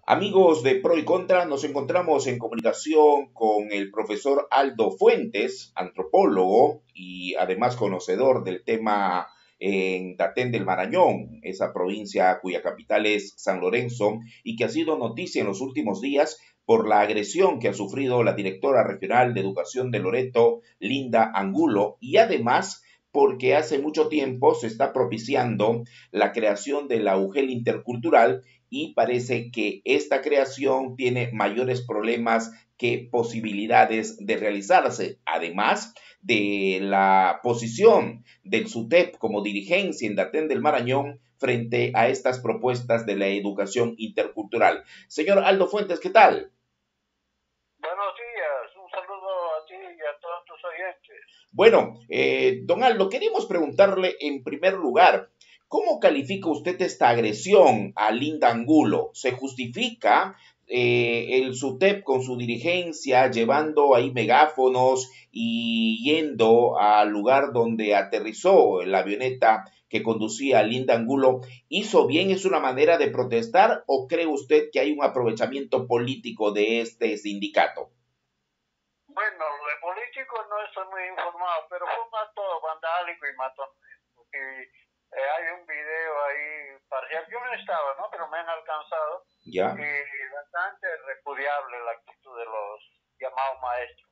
Amigos de Pro y Contra, nos encontramos en comunicación con el profesor Aldo Fuentes, antropólogo y además conocedor del tema en Datén del Marañón, esa provincia cuya capital es San Lorenzo y que ha sido noticia en los últimos días por la agresión que ha sufrido la directora regional de educación de Loreto, Linda Angulo, y además porque hace mucho tiempo se está propiciando la creación de la UGEL intercultural y parece que esta creación tiene mayores problemas que posibilidades de realizarse. Además de la posición del SUTEP como dirigencia en Datén del Marañón frente a estas propuestas de la educación intercultural. Señor Aldo Fuentes, ¿qué tal? Buenos días, un saludo a ti y a todos tus oyentes. Bueno, don Aldo, queríamos preguntarle en primer lugar, ¿cómo califica usted esta agresión a Linda Angulo? ¿Se justifica el SUTEP con su dirigencia llevando ahí megáfonos y yendo al lugar donde aterrizó la avioneta que conducía a Linda Angulo? ¿Hizo bien? ¿Es una manera de protestar o cree usted que hay un aprovechamiento político de este sindicato? Bueno, de político no estoy muy informado, pero fue un acto vandálico y matón. Porque hay un video ahí parcial, yo no estaba, ¿no? Pero me han alcanzado ¿Ya? y bastante repudiable la actitud de los llamados maestros.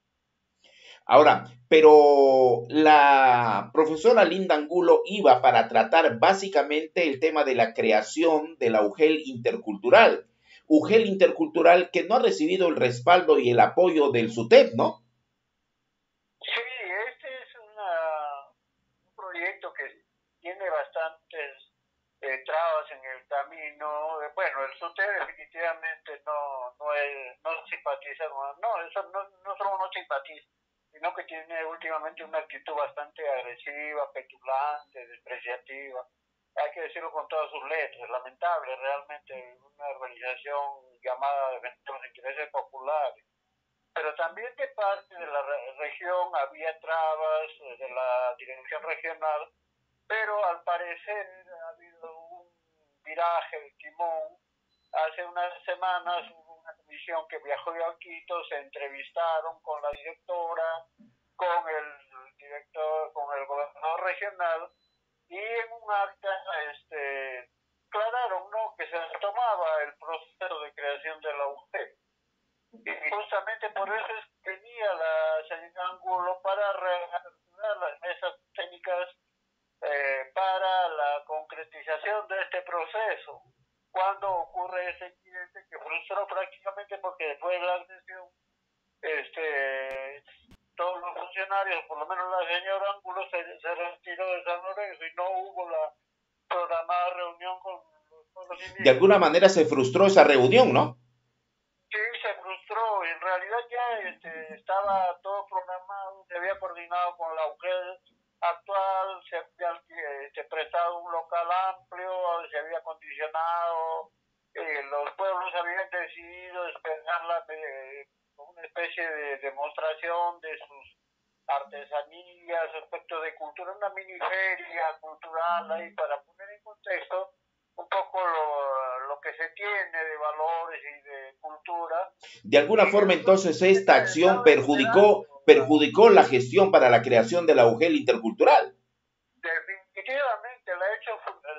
Ahora, pero la profesora Linda Angulo iba para tratar básicamente el tema de la creación de la UGEL intercultural. UGEL intercultural que no ha recibido el respaldo y el apoyo del SUTEP, ¿no? Sí, este es un proyecto que tiene bastantes trabas en el camino. Bueno, el SUTE definitivamente no simpatiza, no, eso no solo no simpatiza, sino que tiene últimamente una actitud bastante agresiva, petulante, despreciativa. Hay que decirlo con todas sus letras, lamentable realmente una organización llamada a defender los intereses populares, pero también de parte de la región había trabas de la dirección regional, pero al parecer ha habido un viraje de timón. Hace unas semanas hubo una comisión que viajó a Quito, se entrevistaron con la directora, con el director, con el gobernador regional, y en un acta aclararon, ¿no?, que se tomaba el proceso de creación de la UGT. Y justamente por eso es que venía la señora Angulo para reaperturar las mesas técnicas para la concretización de este proceso. Cuando ocurre ese incidente que frustró prácticamente porque después de la agresión, todos los funcionarios, por lo menos la señora Angulo, se retiró de San Lorenzo y no hubo la programada reunión con los pueblos De alguna indígenas. manera se frustró esa reunión, ¿no? Sí, se frustró. En realidad ya estaba todo programado, se había coordinado con la UGEL actual, se había prestado un local amplio, se había condicionado, los pueblos habían decidido despejarla con una especie de demostración de sus artesanías, aspectos de cultura, una mini feria cultural ahí para poner en contexto un poco lo que se tiene de valores y de cultura, De alguna y forma entonces esta acción estaba esperando perjudicó la gestión para la creación de la UGEL intercultural. definitivamente la ha hecho,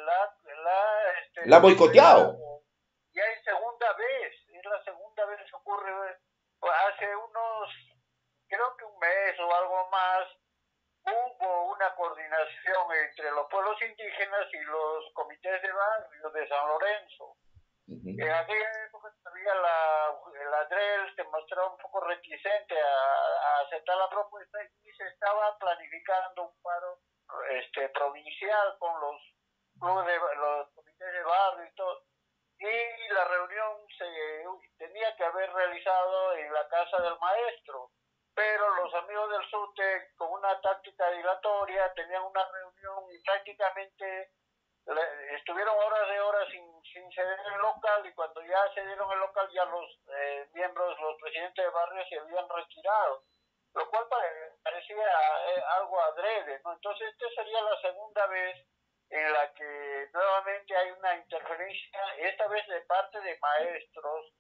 La ha boicoteado. boicoteado, ya es segunda vez, es la segunda vez que ocurre. Hace unos, creo que un mes o algo más, hubo una coordinación entre los pueblos indígenas y los comités de barrio de San Lorenzo. En aquella época todavía la DREL se mostraba un poco reticente a aceptar la propuesta y se estaba planificando un paro provincial con los comités de barrio y todo. Y la reunión se tenía que haber realizado en la casa del maestro, pero los amigos del SUTE, con una táctica dilatoria, tenían una reunión y prácticamente estuvieron horas de horas sin ceder el local, y cuando ya cedieron el local ya los miembros, los presidentes de barrio se habían retirado, lo cual parecía algo adrede, ¿no? Entonces esta sería la segunda vez en la que nuevamente hay una interferencia, esta vez de parte de maestros,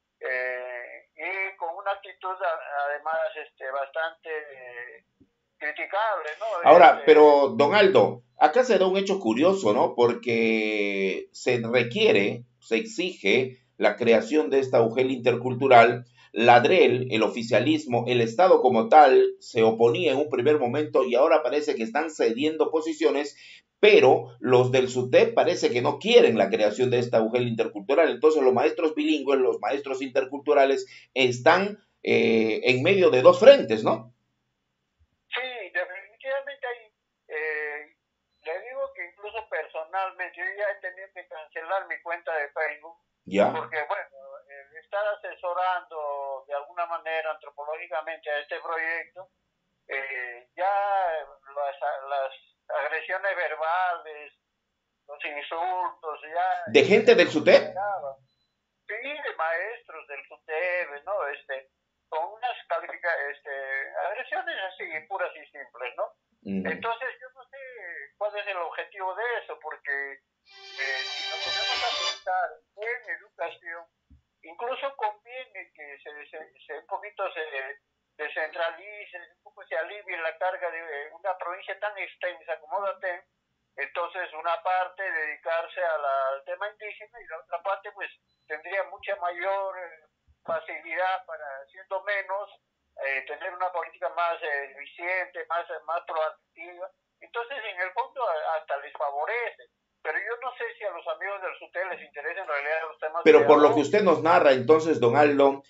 y con una actitud además bastante criticable, ¿no? Ahora, pero don Aldo, acá se da un hecho curioso, ¿no? Porque se requiere, se exige la creación de esta UGEL intercultural. La DREL, el oficialismo, el Estado como tal, se oponía en un primer momento y ahora parece que están cediendo posiciones, pero los del SUTEP parece que no quieren la creación de esta UGEL intercultural. Entonces los maestros bilingües, los maestros interculturales están en medio de dos frentes, ¿no? Sí, definitivamente hay, le digo que incluso personalmente yo ya he tenido que cancelar mi cuenta de Facebook, ¿Ya? porque bueno, el estar asesorando de alguna manera antropológicamente a este proyecto, ya las agresiones verbales, los insultos, ¿De gente del SUTEP? sí, de maestros del SUTEB, ¿no? Con unas agresiones así, puras y simples, ¿no? Entonces yo no sé cuál es el objetivo de eso, porque si nos ponemos a pensar en educación, incluso conviene que un poquito se descentralice, un poco se alivie la carga de una provincia tan extensa como Daten. Entonces una parte dedicarse al tema indígena y la otra parte pues tendría mucha mayor facilidad para, siendo menos, tener una política más eficiente, más proactiva. Entonces, en el fondo, hasta les favorece. Pero yo no sé si a los amigos del SUTEP les interesa en realidad los temas Pero por lo que pedagógicos. usted nos narra, entonces, don Aldo,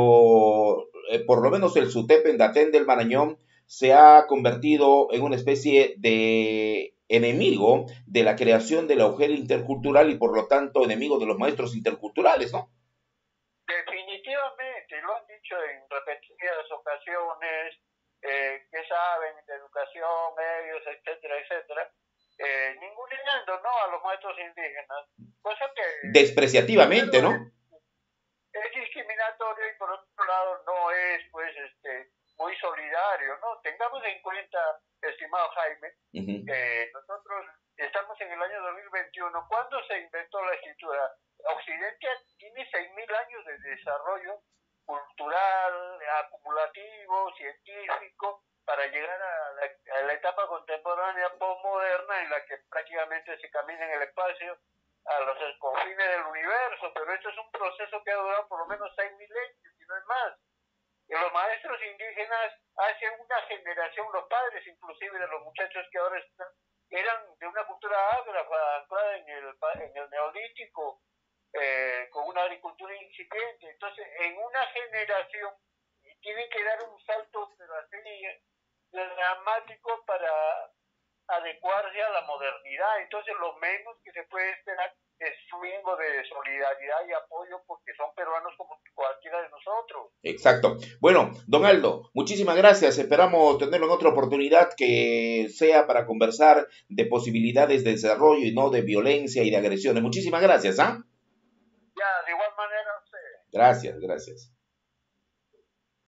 por lo menos el SUTEP en Daten del Marañón se ha convertido en una especie de enemigo de la creación de la UGEL intercultural y por lo tanto enemigo de los maestros interculturales, ¿no? Definitivamente, lo han dicho en repetidas ocasiones, que saben de educación, medios, etcétera, etcétera, ninguneando, ¿no?, a los maestros indígenas, cosa que Despreciativamente, primero ¿no? es discriminatorio y por otro lado no es pues muy solidario, ¿no? Tengamos en cuenta, estimado Jaime, que nosotros estamos en el año 2021. ¿Cuándo se inventó la escritura? Occidente tiene 6.000 años de desarrollo cultural, acumulativo, científico, para llegar a la etapa contemporánea postmoderna en la que prácticamente se camina en el espacio a los confines del universo, pero esto es un proceso que ha durado por lo menos 6 milenios, si no es más. Y los maestros indígenas hace una generación, los padres inclusive de los muchachos que ahora están, eran de una cultura ágrafa, anclada en el neolítico, con una agricultura incipiente. Entonces, en una generación tienen que dar un salto, pero así dramático, para adecuarse a la modernidad. Entonces, lo menos que se puede esperar es un mínimo de solidaridad y apoyo, porque son peruanos como cualquiera de nosotros. Exacto. Bueno, don Aldo, muchísimas gracias. Esperamos tenerlo en otra oportunidad que sea para conversar de posibilidades de desarrollo y no de violencia y de agresiones. Muchísimas gracias, ¿ah? Ya, de igual manera, Gracias, gracias.